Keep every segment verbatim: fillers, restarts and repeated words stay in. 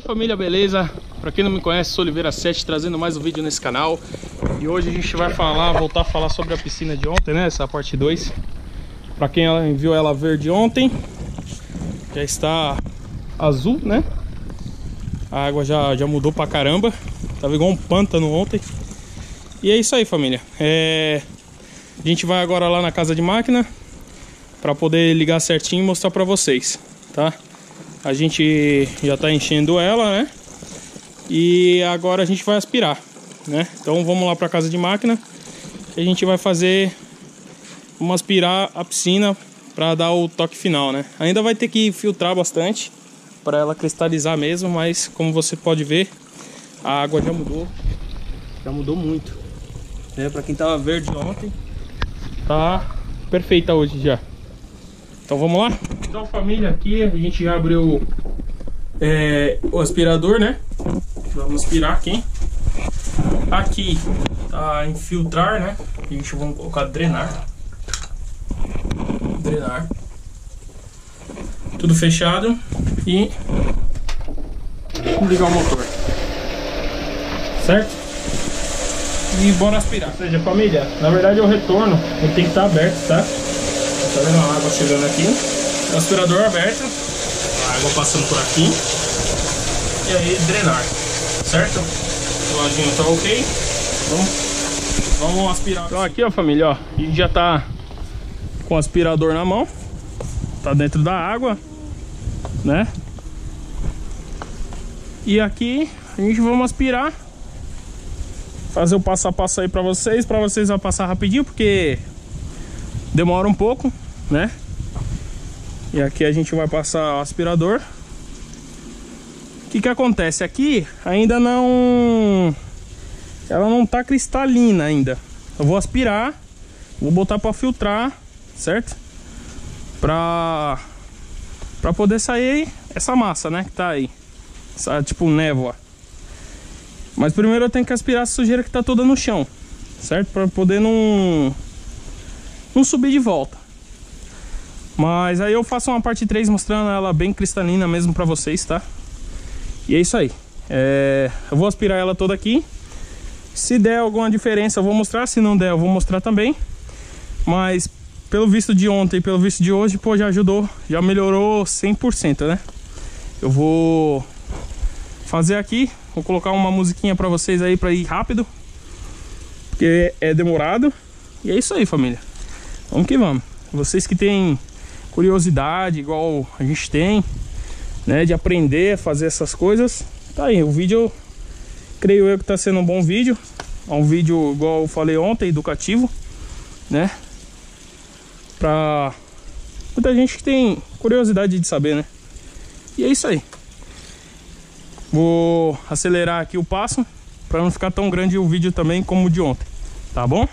Família, beleza? Pra quem não me conhece, sou Oliveira sete, trazendo mais um vídeo nesse canal. E hoje a gente vai falar, voltar a falar sobre a piscina de ontem, né? Essa parte dois. Pra quem viu ela verde ontem, já está azul, né? A água já, já mudou pra caramba. Tava igual um pântano ontem. E é isso aí, família. É... A gente vai agora lá na casa de máquina pra poder ligar certinho e mostrar pra vocês, tá? A gente já tá enchendo ela, né? E agora a gente vai aspirar, né? Então vamos lá pra casa de máquina e a gente vai fazer... Vamos aspirar a piscina pra dar o toque final, né? Ainda vai ter que filtrar bastante para ela cristalizar mesmo, mas como você pode ver, a água já mudou. Já mudou muito, né? Pra quem tava verde ontem, tá perfeita hoje já. Então vamos lá? Então, família, aqui a gente já abriu é, o aspirador, né? Vamos aspirar aqui. Aqui tá em filtrar, né? A gente vai colocar drenar. Drenar. Tudo fechado. E vamos ligar o motor. Certo? E bora aspirar. Ou seja, família, na verdade é o retorno, ele tem que estar aberto, tá? Tá vendo a água chegando aqui? O aspirador aberto, a água passando por aqui. E aí drenar, certo? O ladinho tá ok. Vamos, vamos aspirar. Então aqui, ó, família, ó, a gente já tá com o aspirador na mão. Tá dentro da água, né? E aqui a gente vamos aspirar. Fazer o passo a passo aí pra vocês. Pra vocês vai passar rapidinho, porque demora um pouco, né? E aqui a gente vai passar o aspirador. O que que acontece? Aqui ainda não... Ela não tá cristalina ainda. Eu vou aspirar, vou botar pra filtrar, certo? Pra... Pra poder sair essa massa, né? Que tá aí. Essa, tipo, névoa. Mas primeiro eu tenho que aspirar a sujeira que tá toda no chão, certo? Pra poder não... Não subir de volta. Mas aí eu faço uma parte três mostrando ela bem cristalina mesmo pra vocês, tá? E é isso aí. É... Eu vou aspirar ela toda aqui. Se der alguma diferença eu vou mostrar. Se não der eu vou mostrar também. Mas pelo visto de ontem e pelo visto de hoje, pô, já ajudou. Já melhorou cem por cento, né? Eu vou fazer aqui. Vou colocar uma musiquinha pra vocês aí pra ir rápido, porque é demorado. E é isso aí, família. Vamos que vamos. Vocês que têm curiosidade, igual a gente tem, né, de aprender a fazer essas coisas, tá aí. O vídeo, creio eu que tá sendo um bom vídeo. É um vídeo, igual eu falei ontem, educativo, né? Pra muita gente que tem curiosidade de saber, né? E é isso aí. Vou acelerar aqui o passo para não ficar tão grande o vídeo também como o de ontem, tá bom?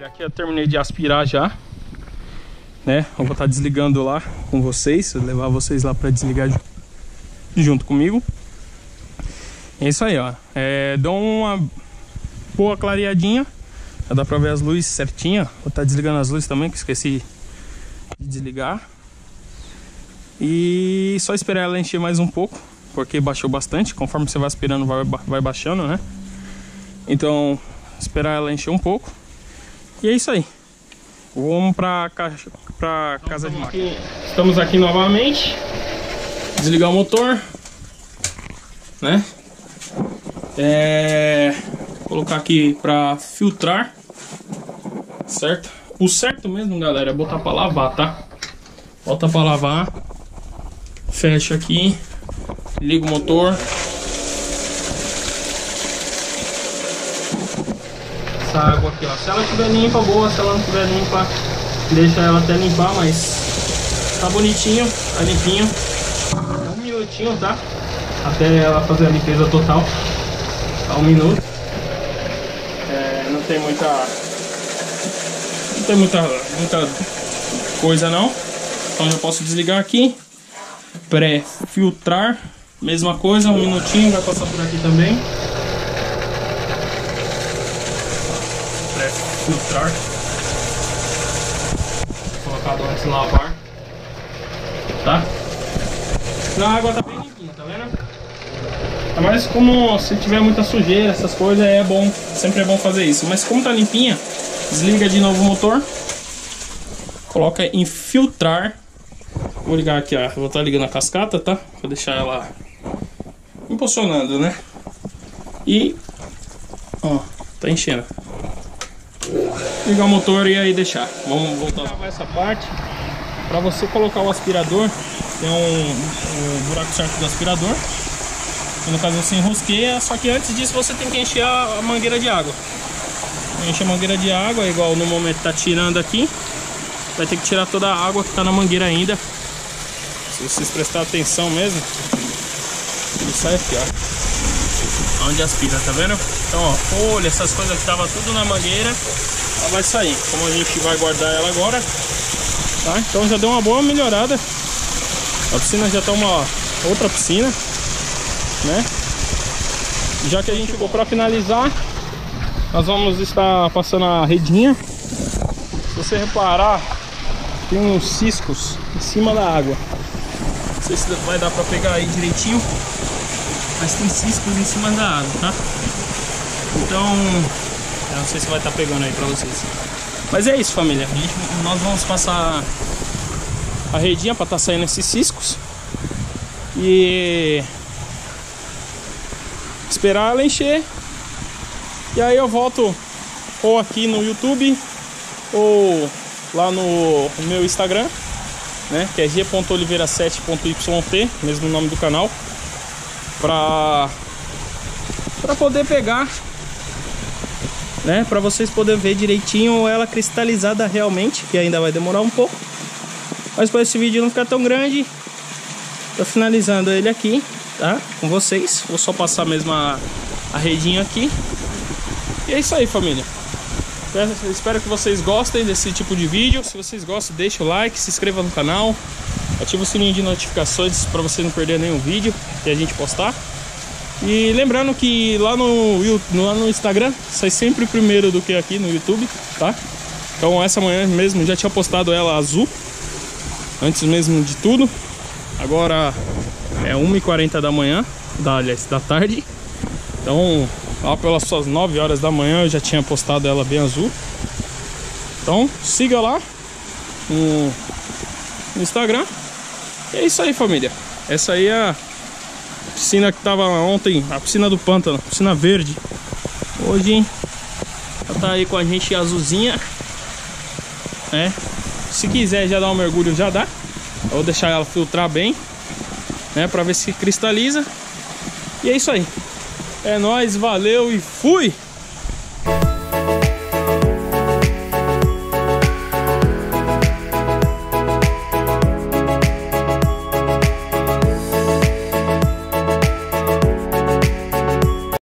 aqui eu terminei de aspirar já, né? Eu vou estar desligando lá com vocês, levar vocês lá para desligar junto comigo. É isso aí, ó. É, dou uma boa clareadinha, já dá pra ver as luzes certinho. Vou estar desligando as luzes também, que esqueci de desligar. E só esperar ela encher mais um pouco, porque baixou bastante. Conforme você vai aspirando, vai, vai baixando, né? Então, esperar ela encher um pouco. E é isso aí. Vamos pra, caixa, pra casa de máquina. Estamos aqui novamente. Desligar o motor, né? É... Colocar aqui pra filtrar, certo? O certo mesmo, galera, é botar pra lavar, tá? Bota pra lavar. Fecha aqui. Liga o motor. Essa água aqui, ó. Se ela estiver limpa, boa. Se ela não estiver limpa, deixa ela até limpar, mas tá bonitinho, tá limpinho. Um minutinho, tá? Até ela fazer a limpeza total. Tá um minuto. É, não tem muita... Não tem muita, muita coisa não. Então já posso desligar aqui. Pré-filtrar. Mesma coisa, um minutinho. Vai passar por aqui também. Pré-filtrar. Colocado antes de lavar. Tá? A água tá bem limpinha, tá vendo? Mas como se tiver muita sujeira, essas coisas, é bom, sempre é bom fazer isso. Mas como tá limpinha, desliga de novo o motor, coloca em filtrar. Vou ligar aqui, ó, vou estar ligando a cascata, tá? Vou deixar ela impulsionando, né? E, ó, tá enchendo. Ligar o motor e aí deixar. Vamos voltar a essa parte. Para você colocar o aspirador, tem um, um buraco certo do aspirador. No caso você enrosqueia, só que antes disso você tem que encher a mangueira de água. Enche a mangueira de água, igual no momento tá tirando aqui. Vai ter que tirar toda a água que tá na mangueira ainda. Se vocês prestarem atenção mesmo, ele sai aqui, ó. Onde aspira, tá vendo? Então, ó, folha, essas coisas que tava tudo na mangueira, ela vai sair. Como a gente vai guardar ela agora, tá? Então já deu uma boa melhorada. A piscina já tá uma outra piscina, né? Já que a gente chegou para finalizar, nós vamos estar passando a redinha. Se você reparar, tem uns ciscos em cima da água. Não sei se vai dar para pegar aí direitinho, mas tem ciscos em cima da água, tá? Então, eu não sei se vai estar pegando aí para vocês. Mas é isso, família. A gente, nós vamos passar a redinha para estar saindo esses ciscos e esperar ela encher. E aí eu volto ou aqui no YouTube ou lá no meu Instagram, né, que é g ponto oliveira sete ponto y t, mesmo nome do canal, pra, pra poder pegar, né, pra vocês poderem ver direitinho ela cristalizada realmente, que ainda vai demorar um pouco. Mas para esse vídeo não ficar tão grande, tô finalizando ele aqui, tá? Com vocês. Vou só passar mesmo a, a redinha aqui. E é isso aí, família. Eu espero que vocês gostem desse tipo de vídeo. Se vocês gostam, deixa o like, se inscreva no canal, ativa o sininho de notificações para você não perder nenhum vídeo que a gente postar. E lembrando que lá no, lá no Instagram sai sempre primeiro do que aqui no YouTube, tá? Então essa manhã mesmo já tinha postado ela azul, antes mesmo de tudo. Agora é uma e quarenta da manhã, da, aliás, da tarde. Então lá pelas suas nove horas da manhã eu já tinha postado ela bem azul. Então siga lá no, no Instagram. E é isso aí, família. Essa aí é a piscina que tava ontem, a piscina do pântano, piscina verde. Hoje ela tá aí com a gente azulzinha, né? Se quiser já dar um mergulho, já dá. Eu vou deixar ela filtrar bem, né, pra ver se cristaliza. E é isso aí. É nóis, valeu e fui!